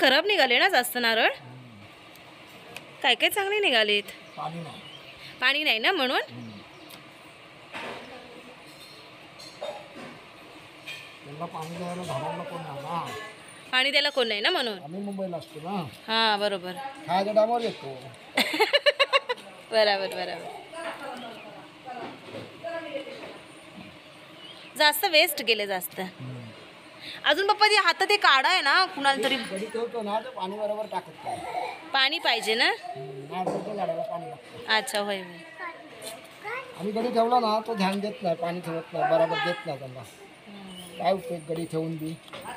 खराब निघाले ना जास्त नारळ? काय काय चांगले निघालेत. पाणी नाही ना म्हणून. पाणी द्यायला कोण नाही ना म्हणून. आम्ही मुंबईला असतो ना. हा बरोबर. खायच्या टायमावर येतो. बरोबर बरोबर. जास्त वेस्ट गेले जास्त. अजून पप्पा ते हातात ते काढा आहे ना कुणाला तरी. गडी ठेवतो ना तर पाणी बरोबर टाकत नाही. पाणी पाहिजे ना. झाडाला पाणी लागतं. अच्छा होय. आम्ही गडी ठेवला ना तो ध्यान देत नाही, पाणी ठेवत नाही, बरोबर देत नाही त्यांना. काय उपयोग गडी ठेवून बी.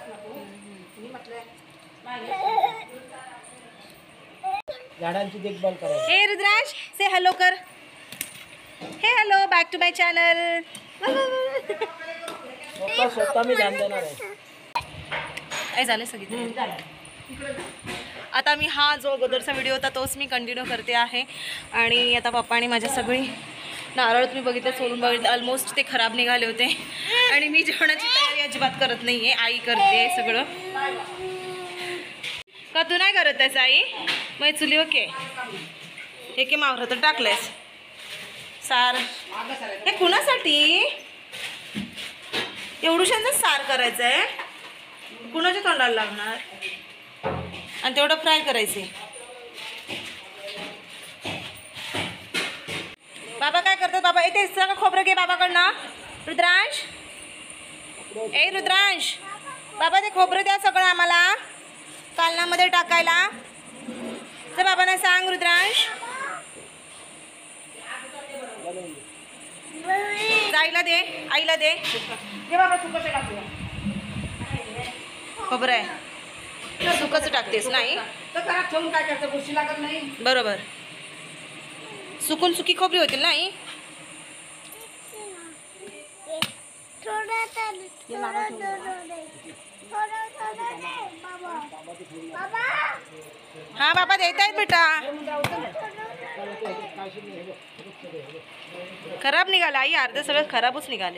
झाडांची देखभाल करायची. हे रुद्राज से हॅलो कर. Hey hello back to my channel. स्वतः मी ध्यान देणार आहे. काय झालं सगळी. आता मी हा जो अगोदरचा व्हिडिओ होता तोच मी कंटिन्यू करते आहे. आणि आता पप्पाने माझ्या सगळी नारळ तुम्ही बघितलं, सोडून बघितलं, ऑलमोस्ट ते खराब निघाले होते. आणि मी जेवणाची तयारी अजिबात करत नाही आहे, आई करते सगळं. का तू नाही करत आहेस आई? मग चुली ओके. हे की मावरं तर टाकलंयस सार. हे कुणासाठी एवढूशांचं सार करायचं आहे? कुणाच्या तोंडाला लागणार? आणि तेवढं फ्राय करायचे. बाबा काय करतात? बाबा येते सगळं खोबरं घे बाबाकडनं. रुद्रांश, ए रुद्रांश, बाबा ते खोबरं द्या सगळं आम्हाला कालनामध्ये टाकायला. तर बाबांना सांग रुद्रांश. आईला दे, आईला दे. दे बाबा सुकच टाकूया. खोबरं आहे सुकच टाकतेस नाही तर घरात ठेवून काय करतं, गोष्टी लागत नाही. बरोबर. सुकून सुकी खोबरी होतील नाही. हा बाबा देत आहेत बेटा. खराब निघाला आई, अर्धे सगळं खराबच निघाले.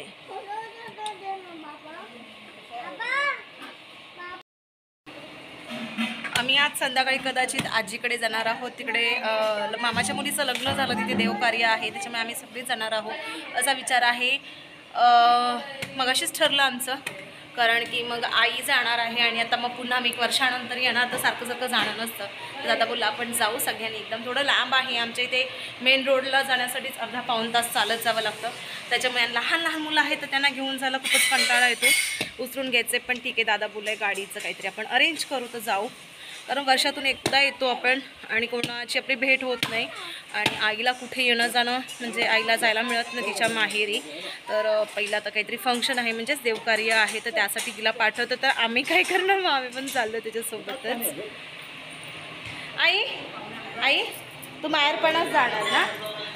आम्ही आज संध्याकाळी कदाचित आजीकडे जाणार आहोत. तिकडे मामाच्या मुलीचं लग्न झालं, तिथे देवकार्य आहे, त्याच्यामुळे आम्ही सगळेच जाणार आहोत असा विचार आहे. मगाशीच ठरलं आमचं, कारण की मग आई जाणार आहे आणि आता मग पुन्हा मी 1 वर्षानंतर येणार, तर सारखं सारखं जाणं नसतं. तर दादा बोलला आपण जाऊ सगळ्यांनी. एकदम थोडं लांब आहे आमच्या इथे, मेन रोडला जाण्यासाठीच अर्धा पाऊण तास चालत जावं लागतं. त्याच्यामुळे लहान लहान मुलं आहेत तर त्यांना घेऊन जायला खूपच कंटाळा येतो, उचलून घ्यायचे. पण ठीक आहे, दादा बोलले गाडीचं काहीतरी आपण अरेंज करू तर जाऊ. कारण वर्षातून एकदा येतो आपण आणि कोणाची आपली भेट होत नाही. आणि आईला कुठे येणं जाणं म्हणजे आईला जायला मिळत नाही तिच्या माहेरी. तर पहिला तर काहीतरी फंक्शन आहे म्हणजेच देवकार्य आहे, तर त्यासाठी तिला पाठवतं. तर आम्ही काय करणार, मग आम्ही पण चाललो त्याच्यासोबतच. आई आई तू माहेरपणाच जाणार ना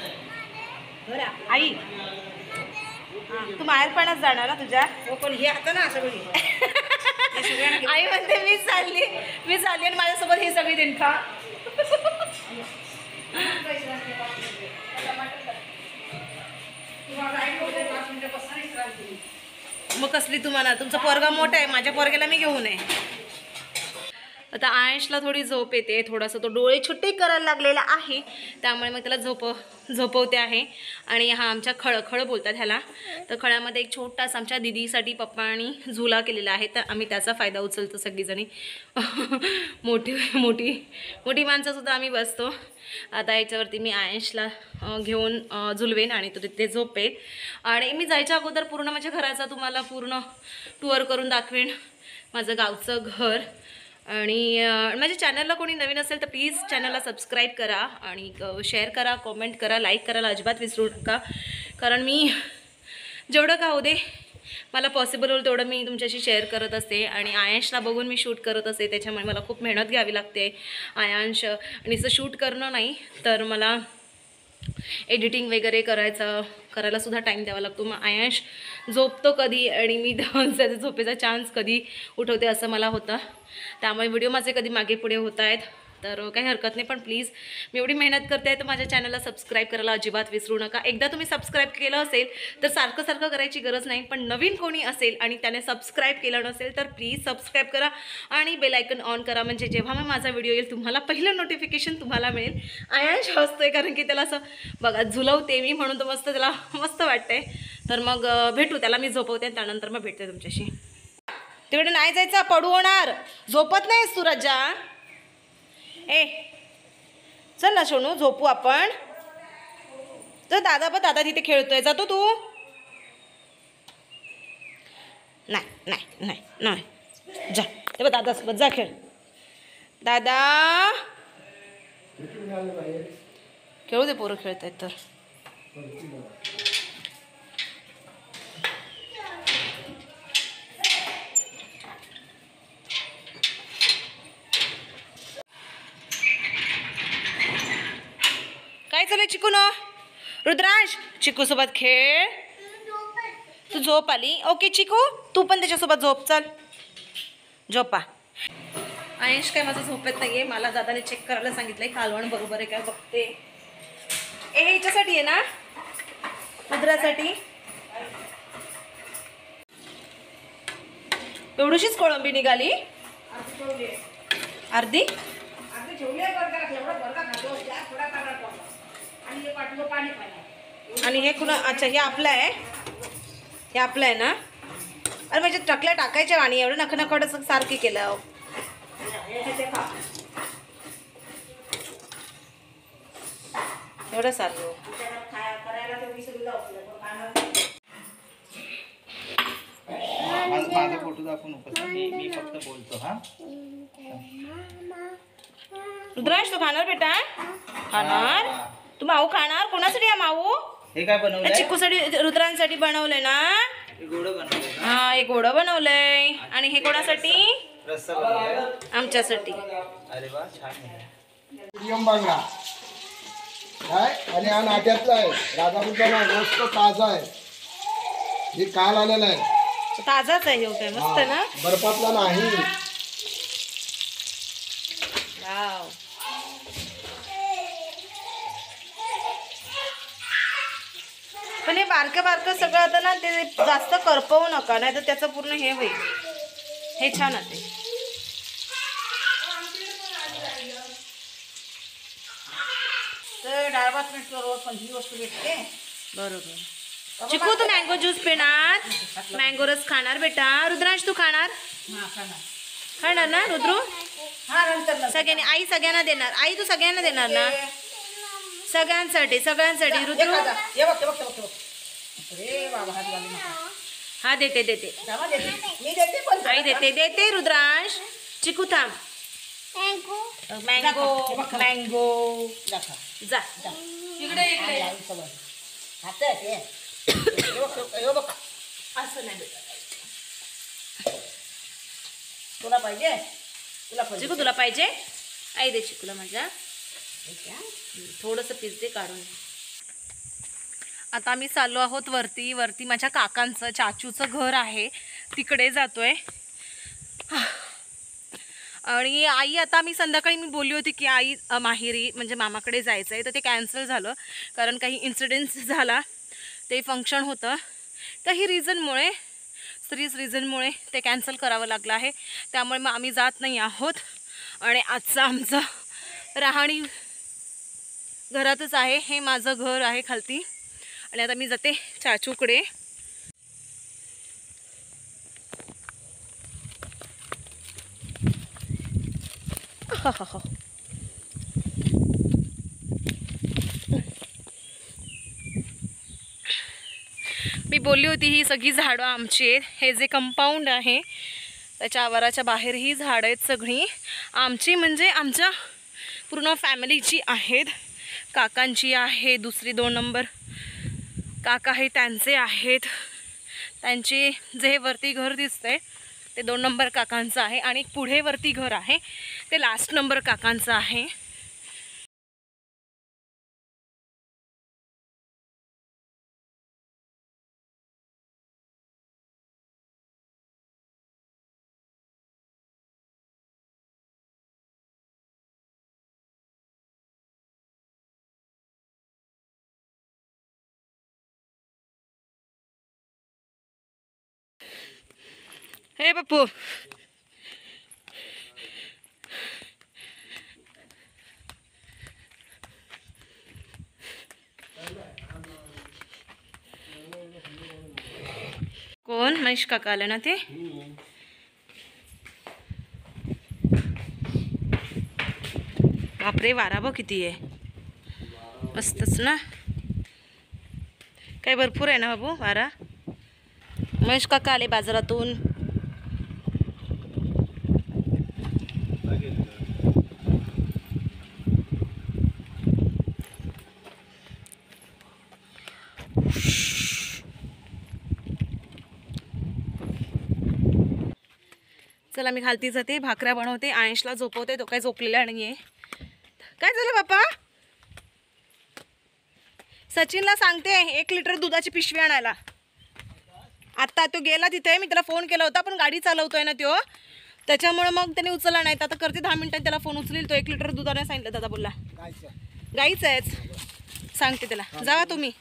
आई? तू माहेरपणाच जाणार ना तुझ्या? पण हे आता ना सगळी आई म्हणते मी चालली आणि माझ्यासोबत ही सगळी दिनखा. मग कसली तुम्हाला? तुमचा पोरगा मोठा आहे, माझ्या पोरग्याला मी घेऊन आहे. आता आयशला थोडी झोप येते, थोडासा तो डोळे छोटे करायला लागलेला आहे, त्यामुळे मग त्याला झोपवते आहे. आणि हा आमच्या खळ बोलतात ह्याला. तर खळ्यामध्ये एक छोटासा आमच्या दिदीसाठी पप्पांनी झुला केलेला आहे, तर आम्ही त्याचा फायदा उचलतो सगळीजणी. मोठी माणसंसुद्धा आम्ही बसतो. आता याच्यावरती मी आयशला घेऊन झुलवेन आणि तो तिथे झोपेल. आणि मी जायच्या अगोदर पूर्ण माझ्या घराचा तुम्हाला पूर्ण टूअर करून दाखवेन, माझं गावचं घर. आणि माझ्या चॅनलला कोणी नवीन असेल तर प्लीज चॅनलला सबस्क्राईब करा आणि शेअर करा, कॉमेंट करा, लाईक करायला अजिबात विसरू नका. कारण मी जेवढं का होते मला पॉसिबल होईल तेवढं मी तुमच्याशी शेअर करत असते. आणि आयांशला बघून मी शूट करत असते, त्याच्यामुळे मला खूप मेहनत घ्यावी लागते. आयांश आणि असं शूट करणं नाही तर मला एडिटिंग वगैरे करायला सुद्धा टाईम द्यावा लागतो. मग आयांश झोपतो कधी आणि मी त्याचा झोपेचा चान्स कधी उठवते असं मला होतं. त्यामुळे व्हिडिओ माझे कधी मागे पुढे होत आहेत. तर काही हरकत नाही, पण प्लीज मी एवढी मेहनत करते तर माझ्या चॅनलला सबस्क्राईब करायला अजिबात विसरू नका. एकदा तुम्ही सबस्क्राईब केलं असेल तर सारखं सारखं करायची गरज नाही, पण नवीन कोणी असेल आणि त्याने सबस्क्राईब केलं नसेल तर प्लीज सबस्क्राईब करा आणि बेल आयकन ऑन करा, म्हणजे जेव्हा मग माझा व्हिडिओ येईल तुम्हाला पहिलं नोटिफिकेशन तुम्हाला मिळेल. आयांश हसतोय कारण की त्याला असं बघा झुलवते मी म्हणून तो मस्त त्याला मस्त वाटतंय. तर मग भेटू, त्याला मी झोपवते त्यानंतर मग भेटते तुमच्याशी. तिकडे नाही जायचं, पडू होणार. झोपत नाहीस तू रजा? ए चल ना सोनू, झोपू आपण. तर दादा पण दादा तिथे खेळतोय, जातो तू? नाही नाही नाही नाही, जा ते बघ दादासोबत जा खेळ. दादा खेळू दे, पोरं खेळत आहेत तर. काय चालू चिकू न? रुद्रांश चिकू सोबत खेळ. तू झोप आली, ओके चिकू तू पण त्याच्यासोबत झोप, चल झोपा. आयुष काय माझं झोपेत नाहीये, मला दादाने चेक करायला सांगितलंय कालवण बरोबर आहे काय बघते. हे हिच्यासाठी आहे ना, रुद्रासाठी. एवढीशीच कोळंबी निघाली, अर्धी. आणि हे कुणा? अच्छा हे आपलं आहे, हे आपलं आहे ना. अरे म्हणजे टकल्या टाकायच्या आणि एवढं नखनखडं सारखी केलं. एवढं सारखं माझा फोटो दाखवू नको, मी फक्त बोलतो. हा रुद्रांश तू खाणार बेटा? खाणार? तू माऊ खाणार? कोणासाठी हा माऊ? हे काय बनवलंय? चिकूसाठी रुद्रांसाठी बनवलंय ना. हे गोडं बनवलंय. हा हे गोडं बनवलंय. आणि हे कोणासाठी? रस्सा बनवलाय आमच्यासाठी. अरे वा छान आहे. मीडियम बांगडा काय, आणि हा नाट्यातला आहे, राजापूरचा नाही, मस्त ताजा आहे. हे काल आलेला आहे, ताजाच आहे हे, काय मस्त ना. बर्फातला नाही. वाव. पण हे बारकं बारकं सगळं आता ना, ते जास्त करपवू नका, नाही तर त्याचं पूर्ण हे होईल. हे छान आहे. तर डाळ भात मिळतो रोज, पण ही वस्तू भेटते बरोबर. चिकू तू मँगो ज्यूस पिणार, मँगो रस खाणार बेटा. रुद्रांश तू खाणार? खाणार ना रुद्रू? सगळ्यांनी, आई सगळ्यांना देणार. आई तू सगळ्यांना देणार ना? सगळ्यांसाठी सगळ्यांसाठी. रुद्रू हा देते देते, आई देते देते. रुद्रांश चिकू थांब. मँगो मँगो जा इकडे इकडे. असं नाही बेटा. तुला पाहिजे? चिकू तुला पाहिजे? आई दे चिकूला माझ्या. थोडंसं पीस दे काढून. आता आम्ही चाललो आहोत वरती. वरती माझ्या काकांचं चाचूचं घर आहे, तिकडे जातोय. आणि आई आता मी संध्याकाळी बोलली होती की आई माहेरी म्हणजे मामाकडे जायचं आहे, तर ते कॅन्सल झालं कारण काही इन्सिडेंट्स झाला. ते फंक्शन होतं, काही रिझनमुळे, सिरियस रिझनमुळे ते कॅन्सल करावं लागलं आहे. त्यामुळे मग आम्ही जात नाही आहोत. आणि आजचं आमचं राहणी घरातच आहे. हे माझं घर आहे खालती. आणि आता मी जाते चाचूकडे. मी बोलली होती ही सगळी झाडं आमची आहेत. हे जे कंपाऊंड आहे त्याच्या आवाराच्या बाहेर ही झाडं आहेत सगळी आमची, म्हणजे आमच्या पूर्ण फॅमिलीची आहेत. काकांची आहे, दुसरी 2 नंबर काका आहे त्यांचे आहेत. त्यांचे जे वरती घर दिसतंय ते 2 नंबर काकांचं आहे. आणि पुढे वरती घर आहे ते लास्ट नंबर काकांचं आहे. हे पप्पू कोण महेश काका आले ना ते. बापरे वारा बघ किती आहे. मस्तच ना. काही भरपूर आहे ना बाबू वारा. महेश काका आले बाजारातून. चला मी खालती जाते, भाकऱ्या बनवते, आयशला झोपवते, तो काय झोपलेला नाहीये. काय झालं बाप्पा? सचिनला सांगते 1 लिटर दुधाची पिशवी आणायला. आता तो गेला तिथे, मी त्याला फोन केला होता पण गाडी चालवतोय ना तो, त्याच्यामुळे मग त्याने उचलला नाही. आता करते 10 मिनिटात त्याला फोन उचलील. तो 1 लिटर दुधाने सांगितलं. दादा बोलला गाईच आहेच. सांगते त्याला जावा तुम्ही.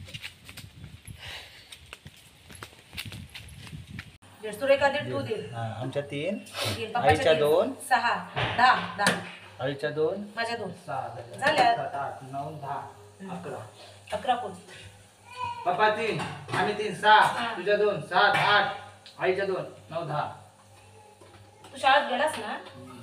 आमच्या 3, आईच्या 2, 6, 10, आईच्या 2, माझ्या 2 6 झाल्या. 7 8 9 10 11. 11 कोण? पप्पा 3, आम्ही 3 6, तुझ्या 2 7 8, आईच्या 2 9 10. तू शाळेत गेलास ना.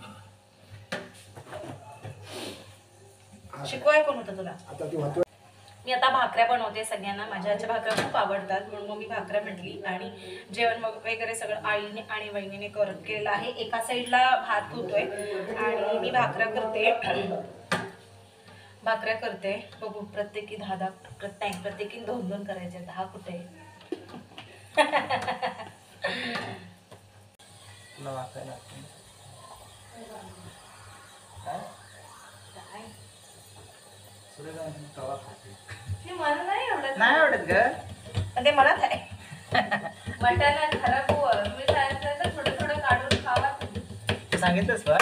शिकवाय कोण होतं तुला? आता ती होतो. मी आता भाकऱ्या बनवते. सगळ्यांना माझ्या आजच्या भाकऱ्या खूप आवडतात म्हणून मग मी भाकऱ्या म्हटली. आणि जेवण वगैरे सगळं आईने आणि वहिनीने केलेलं आहे. एका साईडला भात होतोय आणि मी भाकऱ्या करते. बघू प्रत्येकी 10 प्रत्येकी 2 करायचे. 10 कुठे? तुला वाचायला लागतं. तवा खाते. मला नाही आवडत. नाही आवडत ग. ते मनात आहे. मटण खराब मी सांगितलं थोडं थोडं काढून खावा. तू सांगितलंस का?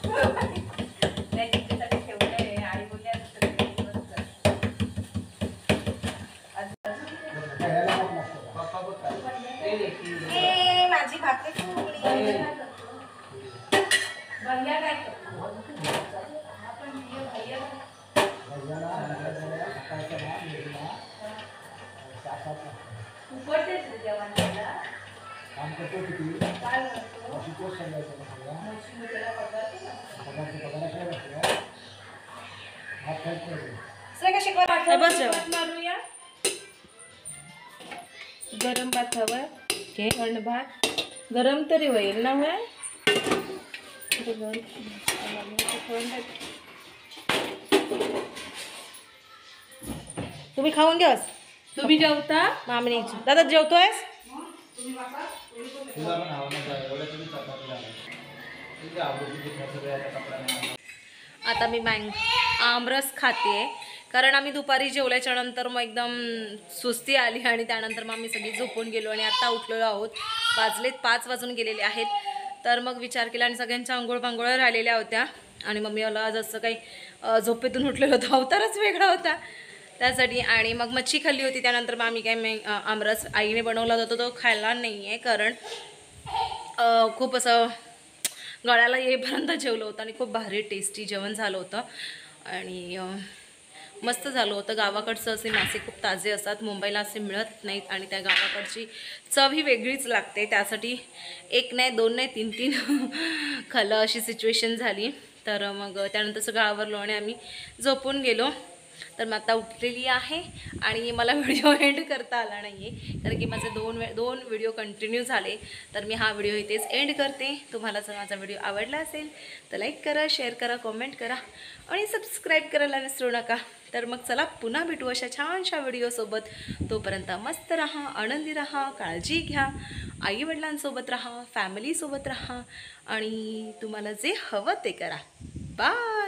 ठेवलंय आई बोलल्या पप्पा बघ माझी भाकरी फुगली. भैया काय गरम भात हवा घे. थंड भात गरम तरी होईल ना. होय तुम्ही खाऊन घ्यास. तुम्ही जेवता? मामणी दादा जेवतोयस? तुला पण हवं ना एवढं तुम्ही चपाती झाला. तुझ्या आवडीची सगळ्याचा कपडा नाही. आता मी आमरस खाते कारण आम्ही दुपारी जेवल्याच्या नंतर मग एकदम सुस्ती आली आणि त्यानंतर मग आम्ही सगळी झोपून गेलो आणि आता उठलेलो आहोत. 5 वाजून गेलेले आहेत. तर मग विचार केला आणि सगळ्यांच्या आंघोळ राहिलेल्या होत्या आणि मग मी मला जसं काही झोपेतून उठलेलं होतं अवतारच वेगळा होता त्यासाठी. आणि मग मच्छी खाल्ली होती. त्यानंतर मग आम्ही काय आमरस आईने बनवला होता तो खायला नाही आहे कारण खूप असं गळ्याला येईपर्यंत जेवलं होतं आणि खूप भारी टेस्टी जेवण झालं होतं आणि मस्त झालं होतं. गावाकडचं असे मासे खूप ताजे असतात, मुंबईला असे मिळत नाहीत आणि त्या गावाकडची चव ही वेगळीच लागते. त्यासाठी 1 नाही 2 नाही 3 खाल्लं अशी सिच्युएशन झाली. तर मग त्यानंतर सगळं आवरलो आणि आम्ही झोपून गेलो. तर मग आता उठलेली आहे आणि मला व्हिडिओ एंड करता आला नाही आहे कारण की माझे 2 व्हिडिओ कंटिन्यू झाले. तर मी हा व्हिडिओ इथेच एंड करते. तुम्हाला जर माझा व्हिडिओ आवडला असेल तर लाईक करा, शेअर करा, कमेंट करा आणि सबस्क्राईब करायला विसरू नका. तर मग चला पुन्हा भेटू अशा छानशा व्हिडिओसोबत. तोपर्यंत मस्त राहा, आनंदी राहा, काळजी घ्या, आईवडिलांसोबत राहा, फॅमिलीसोबत राहा आणि तुम्हाला जे हवं ते करा. बाय.